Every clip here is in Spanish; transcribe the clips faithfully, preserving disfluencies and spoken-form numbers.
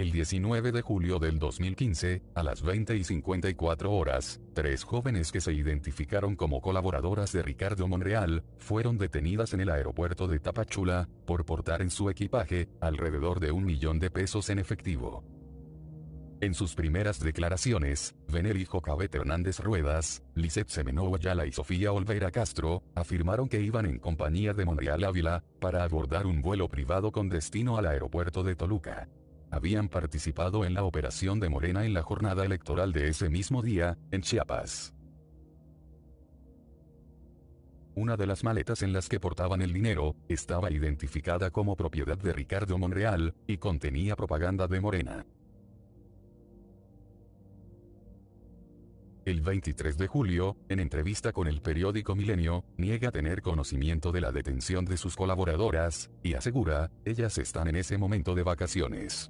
El diecinueve de julio del dos mil quince, a las veinte y cincuenta y cuatro horas, tres jóvenes que se identificaron como colaboradoras de Ricardo Monreal, fueron detenidas en el aeropuerto de Tapachula, por portar en su equipaje, alrededor de un millón de pesos en efectivo. En sus primeras declaraciones, Veneri Jocabet Hernández Ruedas, Lisette Semeno Ayala y Sofía Olvera Castro, afirmaron que iban en compañía de Monreal Ávila, para abordar un vuelo privado con destino al aeropuerto de Toluca. Habían participado en la operación de Morena en la jornada electoral de ese mismo día, en Chiapas. Una de las maletas en las que portaban el dinero, estaba identificada como propiedad de Ricardo Monreal, y contenía propaganda de Morena. El veintitrés de julio, en entrevista con el periódico Milenio, niega tener conocimiento de la detención de sus colaboradoras, y asegura, ellas están en ese momento de vacaciones.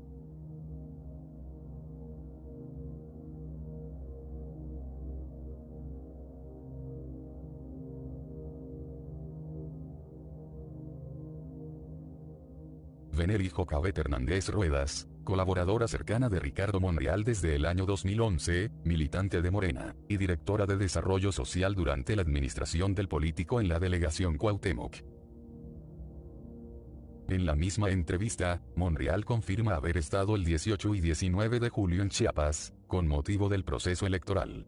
Veneri Jocabet Hernández Ruedas, colaboradora cercana de Ricardo Monreal desde el año dos mil once, militante de Morena, y directora de Desarrollo Social durante la administración del político en la delegación Cuauhtémoc. En la misma entrevista, Monreal confirma haber estado el dieciocho y diecinueve de julio en Chiapas, con motivo del proceso electoral.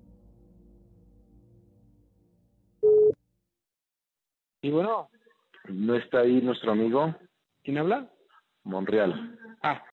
Y bueno, ¿No está ahí nuestro amigo ¿quién habla? Monreal? Ah,